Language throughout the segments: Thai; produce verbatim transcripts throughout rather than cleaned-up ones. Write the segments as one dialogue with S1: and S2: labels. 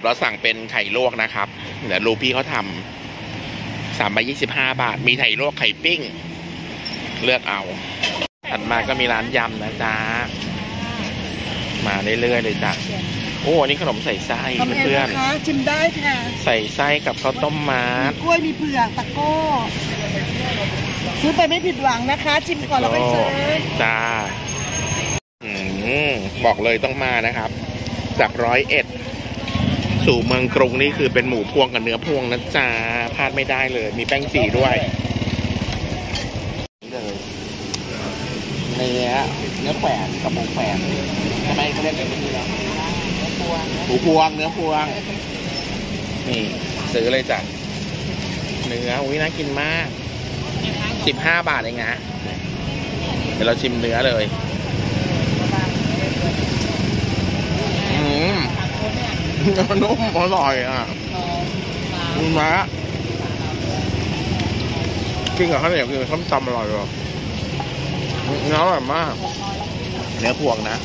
S1: เราสั่งเป็นไข่ลวกนะครับเดี๋ยวรูพี่เขาทำสามใบยี่สิบห้าบาทมีไข่ลวกไข่ปิ้งเลือกเอาถัดมาก็มีร้านยำนะจ๊ะมาเรื่อยๆเลยจ้ะโอ้อันนี้ขนมใส่ไส้เพื่อนๆ
S2: ชิมได้ค่ะ
S1: ใส่ไส้กับข้าวต้มมัด
S2: กล้วยมีเผือกตะโก้ซื้อไปไม่ผิดหวังนะคะชิมก่อนแล้วไปซื้อ
S1: จ้าบอกเลยต้องมานะครับจากร้อยเอ็ดสู่เมืองกรุงนี่คือเป็นหมูพวงกับเนื้อพวงนะจ๊ะพลาดไม่ได้เลยมีแป้งจีด้วยเลยเนื้อเนื้อแขวนกับหมูแขวนทำไมเขาเรียกแบบนี้ล่ะหมูพวงเนื้อพวงนี่ซื้อเลยจ้ะเนื้ออุ้ยน่ากินมากสิบห้าบาทเองนะเดี๋ยวเราชิมเนื้อเลยอืมนุ่มอร่อยอ่ะคุณมะกินกับข้าวเหนียวกินกับส้มตำอร่อยเลยเนื้ออร่อยมากเนื้อพวงนะ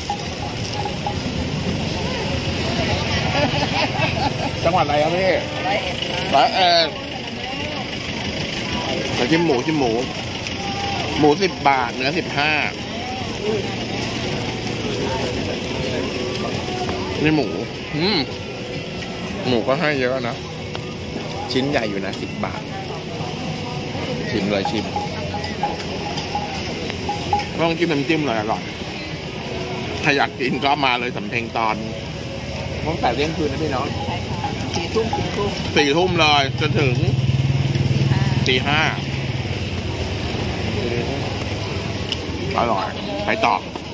S1: จังหวัดอะไรครับพี่ร้อยเอ็ดเราชิมหมูชิมหมูหมูสิบบาทเนื้อสิบห้านี่หมูอืมหมูก็ให้เยอะนะชิ้นใหญ่อยู่นะสิบบาทชิมเลยชิมลองจิ้มน้ำจิ้มเลยอร่อยถ้าอยากกินก็มาเลยสำเพ็งตอนตั้งแต่เที่ยงคืนนะพี่น้อง
S2: สี่ทุ่มสี่ทุ่ม
S1: สี่ทุ่มเลยจนถึงตีห้าอร่อยไปต่อ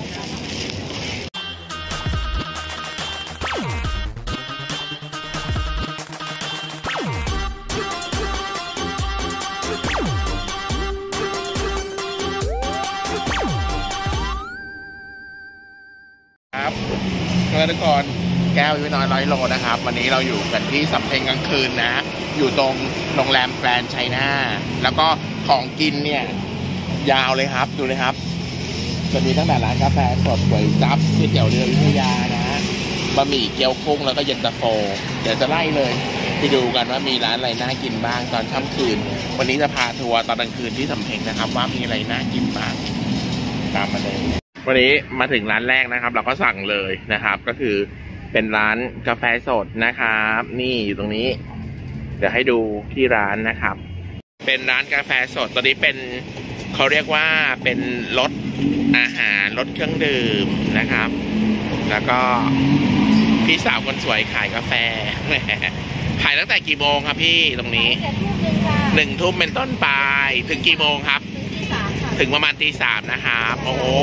S1: ครับทุกคนแก้วอยู่น้อยร้อยโลนะครับวันนี้เราอยู่กันที่สำเพ็งกลางคืนนะอยู่ตรงโรงแรมแกรนด์ไชน่าแล้วก็ของกินเนี่ยยาวเลยครับดูเลยครับจะมีตั้งแต่ร้านกาแฟสดก๋วยจั๊บก๋วยเตี๋ยวเรือวิทยานะบะหมี่เกี๊ยวกุ้งแล้วก็เย็นตาโฟเดี๋ยวจะไล่เลยไปดูกันว่ามีร้านอะไรน่ากินบ้างตอนค่ำคืนวันนี้จะพาทัวร์ตอนกลางคืนที่สำเพ็งนะครับว่ามีอะไรน่ากินบ้างตามมาเลยวันนี้มาถึงร้านแรกนะครับเราก็สั่งเลยนะครับก็คือเป็นร้านกาแฟสดนะครับนี่อยู่ตรงนี้เดี๋ยวให้ดูที่ร้านนะครับเป็นร้านกาแฟสดตอนนี้เป็นเขาเรียกว่าเป็นรถอาหารรถเครื่องดื่มนะครับแล้วก็พี่สาวคนสวยขายกาแฟขายตั้งแต่กี่โมงครับพี่ตรงนี้หนึ่งทุ่มเป็นต้นไปถึงกี่โมงครับถึงประมาณตีสามนะครับโอ้โห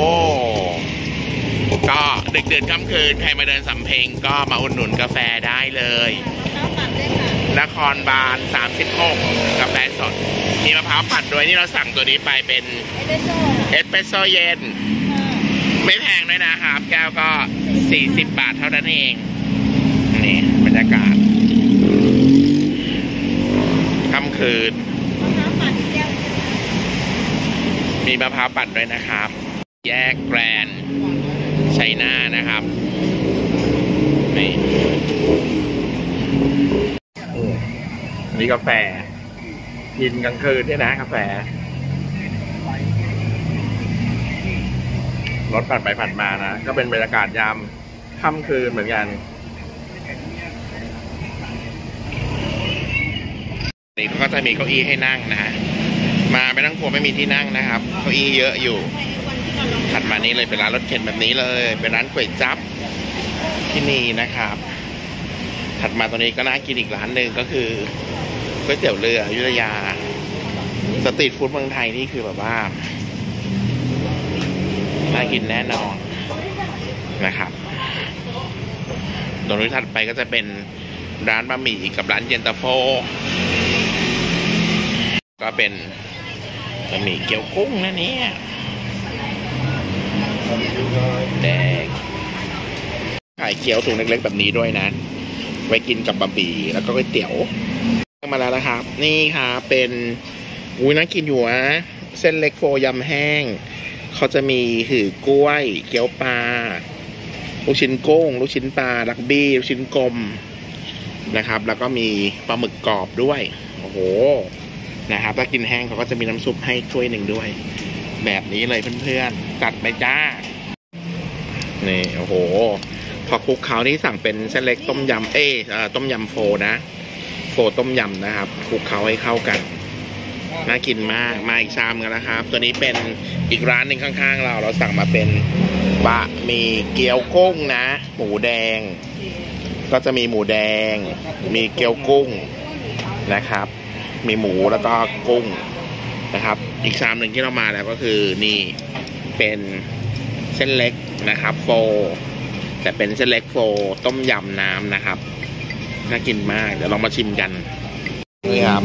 S1: ก็ดึกดื่นค่ำคืนใครมาเดินสำเพ็งก็มาอุดหนุนกาแฟได้เลยนครบาลสามสิบหกกาแฟสดมีมะพร้าวปั่นด้วยนี่เราสั่งตัวนี้ไปเป็นเอสเปรสโซ่เย็นไม่แพงด้วยนะครับแก้วก็สี่สิบบาทเท่านั้นเองนี่บรรยากาศค่ำคืนมีมะพร้าวปั่นด้วยนะครับแยกแกรนด์ไชน่านะครับนี่มีกาแฟกินกลางคืนด้วยนะกาแฟรถผ่านไปผ่านมานะก็เป็นบรรยากาศยามค่ำคืนเหมือนกันนี่ก็จะมีเก้าอี้ให้นั่งนะมาไม่ต้องกลัวไม่มีที่นั่งนะครับเก้าอี้เยอะอยู่ถัดมานี้เลยเป็นร้านรถเข็นแบบนี้เลยเป็นร้านก๋วยจั๊บที่นี่นะครับถัดมาตรงนี้ก็น่ากินอีกร้านหนึ่งก็คือก๋วยเตี๋ยวเรืออยุธยาสตรีทฟู้ดเมืองไทยนี่คือแบบว่าน่ากินแน่นอนนะครับตรงนี้ถัดไปก็จะเป็นร้านบะหมี่กับร้านเย็นตาโฟก็เป็นบะหมี่เกี๊ยวกุ้งนะเนี่ยแดงขายเกี๊ยวถุงเล็กๆแบบนี้ด้วยนะไว้กินกับบะหมี่แล้วก็ก๋วยเตี๋ยวมาแล้วนะครับนี่ครับเป็นอุ้ยน่ากินอยู่นะเส้นเล็กโฟยำแห้งเขาจะมีหือกล้วยเกี๊ยวปลาลูกชิ้นกุ้งลูกชิ้นปลาลักบี้ลูกชิ้นกลมนะครับแล้วก็มีปลาหมึกกรอบด้วยโอ้โหนะครับถ้ากินแห้งเขาก็จะมีน้ำซุปให้ถ้วยหนึ่งด้วยแบบนี้เลยเพื่อนๆจัดไปจ้านี่โอ้โหพอคลุกเขานี่สั่งเป็นเส้นเล็กต้มยำเอ๊ะต้มยำโฟนะโฟต้มยำนะครับคลุกเขาให้เข้ากันน่ากินมากมาอีกชามกันนะครับตัวนี้เป็นอีกร้านหนึ่งข้างๆเราเราสั่งมาเป็นบะหมี่เกี๊ยวกุ้งนะหมูแดงก็จะมีหมูแดงมีเกี๊ยวกุ้งนะครับมีหมูแล้วก็กุ้งนะครับอีกชามหนึ่งที่เรามาแล้วก็คือนี่เป็นเส้นเล็กนะครับโฟแต่เป็นเส้นเล็กโฟต้มยำน้ำนะครับน่ากินมากเดี๋ยวลองมาชิมกันนี่ครับ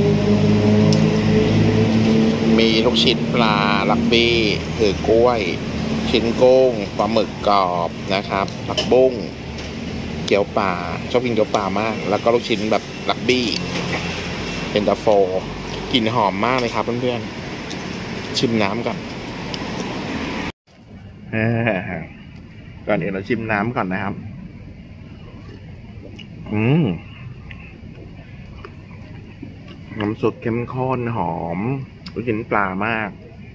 S1: มีลูกชิ้นปลาลักบี้ถือกล้วยชิ้นกุ้งปลาหมึกกรอบนะครับผักบุ้งเกี๊ยวปลาชอบกินเกี๊ยวปลามากแล้วก็ลูกชิ้นแบบลักบี้เป็นตาโฟกลิ่นหอมมากเลยครับเพื่อนๆชิมน้ำก่อนก่อนอื่นเราชิมน้ำก่อนนะครับอืมน้ำซุปเข้มข้นหอมลูกชิ้นปลามาก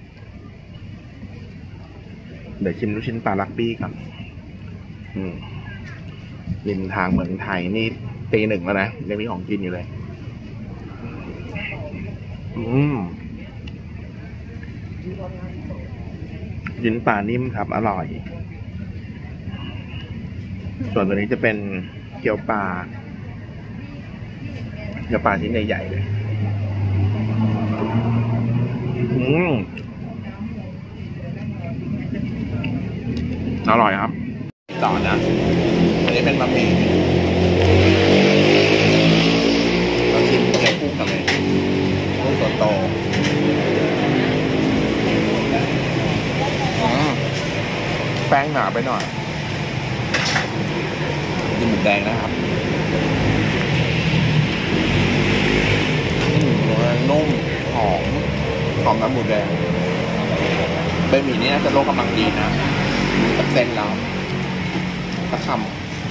S1: เดี๋ยวชิมลูกชิ้นปลาลักบี้ก่อนอืมริมทางเมืองไทยนี่ตีหนึ่งแล้วนะยังมีของกินอยู่เลยอืมชิ้นปลานิ่มครับอร่อยส่วนตัวนี้จะเป็นเกี๊ยวปลาเกี๊ยวปลาชิ้นใหญ่ๆเลยอืมอร่อยครับต่อนะอันนี้เป็นบะหมี่เราชิมเกี๊ยวกุ้งกันเลยกุ้งตัวโตแป้งหนาไปหน่อยกินหมูแดงนะครับนุ่มหอมหอมน้ำหมูแดงบะหมี่นี้น่าจะโลกำลังดีนะกับเส้นแล้วตะคำ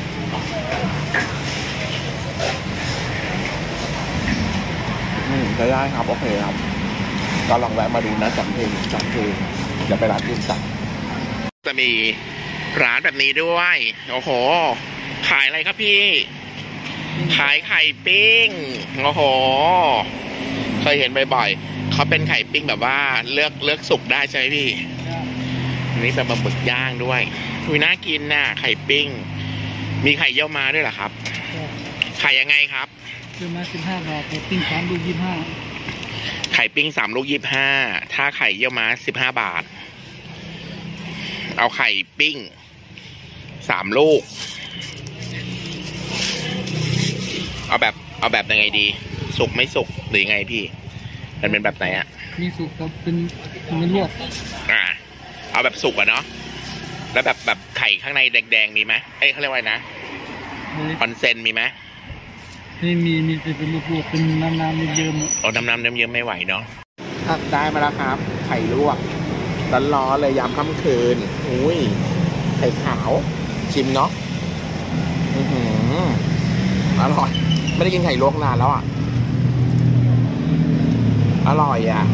S1: อืมจะได้ครับโอเคครับก็ลองแวะมาดูนะจำเพลงจำเพลงอย่าไปร้านอื่นจัดจะมีร้านแบบนี้ด้วยโอ้โหขายอะไรครับพี่ขายไข่ปิ้งโอ้โหเคยเห็นบ่อยๆเขาเป็นไข่ปิ้งแบบว่าเลือกเลือกสุกได้ใช่ไหมพี่นี่เป็นปลาหมึกย่างด้วยอุ้ยน่ากินน่ะไข่ปิ้งมีไข่เยี่ยวม้าด้วยเหรอครับไข่ยังไงครับเยี่ยวม้าสิบห้าบาทไข่ปิ้งสามลูกยี่สิบห้าไข่ปิ้งสามลูกยี่สิบห้าถ้าไข่เยี่ยวม้าสิบห้าบาทเอาไข่ปิ้งสามลูกเอาแบบเอาแบบยังไงดีสุกไม่สุกหรือยังไงพี่มันเป็นแบบไหนอ่ะมีสุกครับเป็นไม่ลวกอ่าเอาแบบสุกอ่ะเนาะแล้วแบบแบบไข่ข้างในแดงๆมีไหมเอ้ยเขาเรียกว่านะออนเซนมีไหมไม่มีมีแต่เป็นลวกๆเป็นน้ำน้ำเยิ้มๆอ๋อน้ำน้ำเยิ้มๆไม่ไหวเนาะได้มาแล้วครับไข่ลวกร้อนๆเลยยามค่ำคืนอุ้ยไข่ขาวชิมเนาะอือหืออร่อยไม่ได้กินไข่ลวกนานแล้วอ่ะอร่อยอ่ะ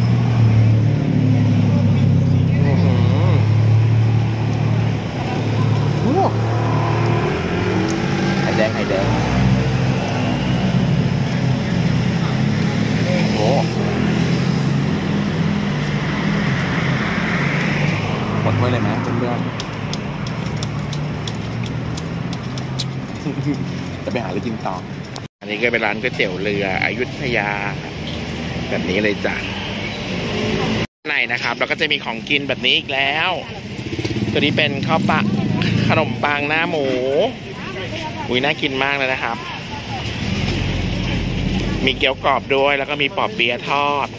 S1: อือหือโอ้ไข่แดงไข่แดงโอ้หมดถ้วยเลยไหมเพื่อนๆจะไปหาอะไรกินต่ออันนี้ก็เป็นร้านก๋วยเตี๋ยวเรืออยุธยาแบบนี้เลยจ้ะในนะครับเราก็จะมีของกินแบบนี้อีกแล้วตัวนี้เป็นข้าวปะขนมปังหน้าหมูอุ้ยน่ากินมากเลยนะครับมีเกี๊ยวกรอบด้วยแล้วก็มีปอเปี๊ยะทอด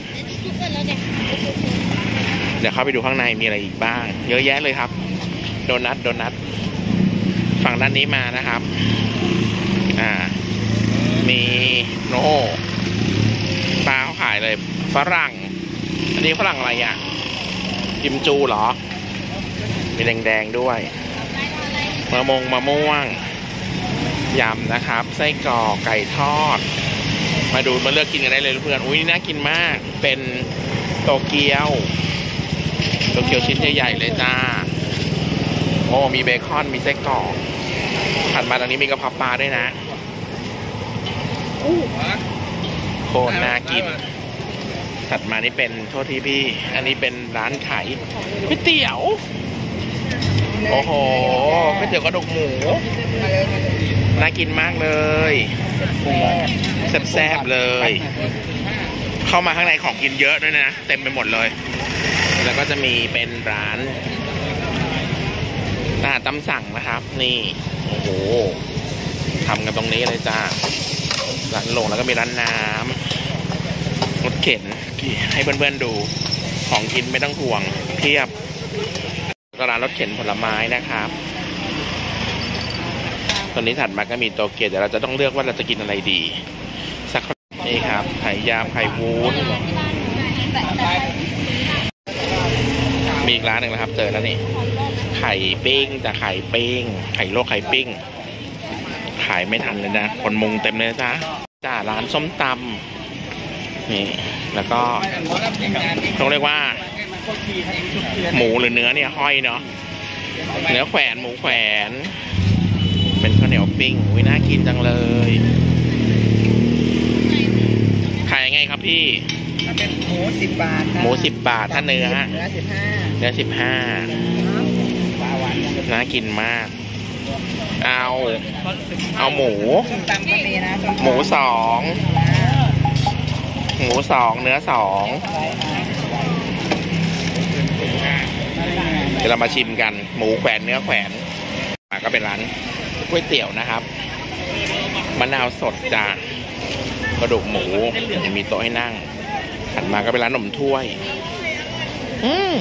S1: เดี๋ยวเข้าไปดูข้างในมีอะไรอีกบ้างเยอะแยะเลยครับโดนัทโดนัทฝั่งด้านนี้มานะครับอ่ามีโน่ปลาเขาขายเลยฝรั่งอันนี้ฝรั่งอะไรอ่ะกิมจูเหรอมีแดงๆด้วยมะม่วงมะม่วงยำนะครับไส้กรอกไก่ทอดมาดูมาเลือกกินกันได้เลยเพื่อนอุ้ยน่ากินมากเป็นโตเกียวโตเกียวชิ้นใหญ่ๆเลยจ้าโอ้มีเบคอนมีไส้กรอกถัดมาตรงนี้มีกระเพาะปลาด้วยนะโคตรน่ากินถัดมานี่เป็นโทษทีพี่อันนี้เป็นร้านขายก๋วยเตี๋ยวโอ้โหก๋วยเตี๋ยวกระดูกหมูน่ากินมากเลยแซ่บๆเลยเข้ามาข้างในของกินเยอะด้วยนะเต็มไปหมดเลยแล้วก็จะมีเป็นร้านอาหารตามสั่งนะครับนี่โอ้โหทำกันตรงนี้เลยจ้าร้านลงแล้วก็มีร้านน้ำรถเข็นให้เพื่อนๆดูของกินไม่ต้องห่วงเพียบก็ร้านรถเข็นผลไม้นะครับตอนนี้ถัดมาก็มีโตเกียวเดี๋ยวเราจะต้องเลือกว่าเราจะกินอะไรดีสักนี่ครับไข่ยามไข่วุ้นมีอีกร้านหนึ่งนะครับเจอแล้วนี่ไข่ปิ้งจะไข่ปิ้งไข่ลวกไข่ปิ้งขายไม่ทันเลยนะคนมุงเต็มเลยจ้าจ้าร้านส้มตำนี่แล้วก็ต้องเรียกว่าหมูหรือเนื้อเนี่ยห้อยเนาะเนื้อแขวนหมูแขวนเป็นข้าวเหนียวปิ้งอุ้ยน่ากินจังเลยขายยังไงครับพี่
S2: เป็นหมูสิบบาท
S1: หมูสิบบาทถ้าเนื้อ
S2: เนื้อสิบห้า
S1: เนื้อสิบห้าน่ากินมากเอาเอาหมูหมูสองหมูสองเนื้อสองเดี๋ยวเรามาชิมกันหมูแขวนเนื้อแขวนก็เป็นร้านก๋วยเตี๋ยวนะครับมะนาวสดจ้ากระดูกหมูยังมีโต๊ะให้นั่งถัดมาก็เป็นร้านขนมถ้วยอืม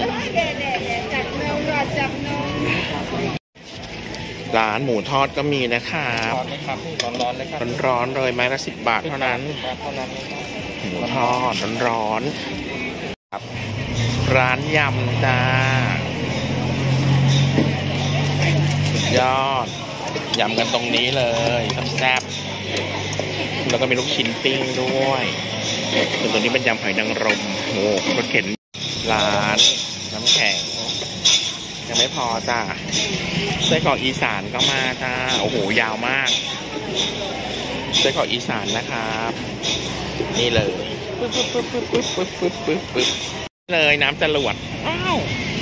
S1: ร้านหมูทอดก็มีนะครับร้อนๆเลยครับร้อนๆเลยไม้ละสิบบาทเท่านั้นหมูทอดร้อนๆครับร้านยำจ้ายอดยำกันตรงนี้เลยแซ่บๆแล้วก็มีลูกชิ้นปิ้งด้วยส่วนตัวนี้เป็นยำหอยนางรมโอ้รถเข็นร้านน้ำแข็งยังไม่พอจ้าไส้กรอกอีสานก็มาจ้าโอ้โหยาวมากไส้กรอกอีสานนะครับนี่เลยปึ๊บปึ๊บปึ๊บปึ๊บปึ๊บปึ๊บปึ๊บปึ๊บเลยน้ำจรวดอ้าว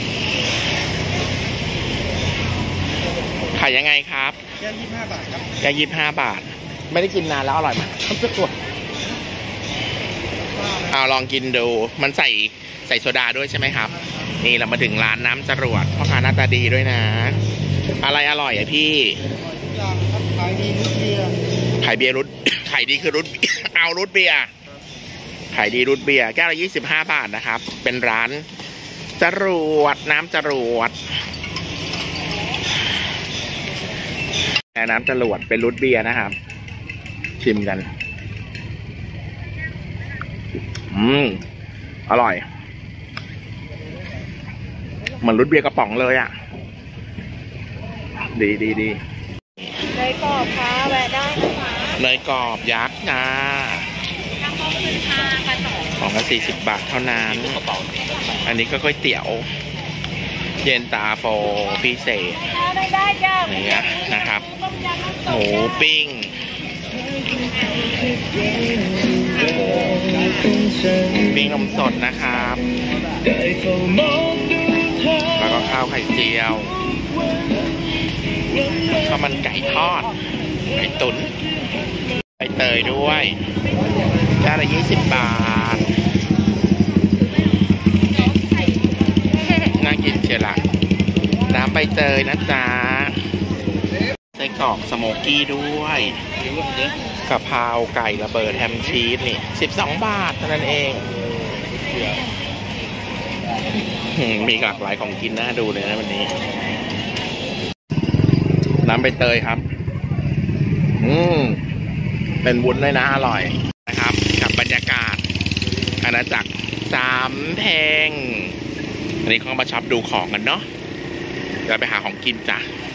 S1: ขายยังไงครับแค่ยี่สิบห้าบาทครับแค่ยี่สิบห้าบาทไม่ได้กินนานแล้วอร่อยไหมเอาลองกินดูมันใส่ใส่โซดาด้วยใช่ไหมครับนี่เรามาถึงร้านน้ำจรวดพ่อค้าหน้าตาดีด้วยนะอะไรอร่อยอ่ะพี่ขายดีรุดเบียร์ขายเบียร์รุดขายดีคือรุดเอารุดเบียร์ขายดีรุดเบียร์แก้วละยี่สิบห้าบาทนะครับเป็นร้านจรวดน้ำจรวดน้ำจรวดเป็นรุดเบียร์นะครับชิมกันอืมอร่อยเหมือนรุดเบียร์กระป๋องเลยอ่ะดีดีดีเนยกรอบค่ะแวะได้นะคะเนยกรอบยักษ์นะของละสี่สิบบาทเท่านั้นอันนี้ก็ก๋วยเตี๋ยวเย็นตาโฟพิเศษนี่นะครับหมูปิ้งปิ้งนมสดนะครับแล้วก็ข้าวไข่เจียวข้าวมันไก่ทอดไก่ตุ๋นใบเตยด้วยจานละยี่สิบบาทน่ากินเชียวละน้ำใบเตยนะจ๊ะไส้กรอกสโมกี้ด้วยกะเพราไก่ระเบิดแฮมชีสนี่สิบสองบาทเท่านั้นเองมีหลากหลายของกินน่าดูเลยนะวันนี้น้ำใบเตยครับอืมเป็นวุ้นเลยนะอร่อยนะครับกับบรรยากาศอาณาจักรสามแพร่งอันนี้เขามาช็อปดูของกันเนาะเดี๋ยวไปหาของกินจ้ะ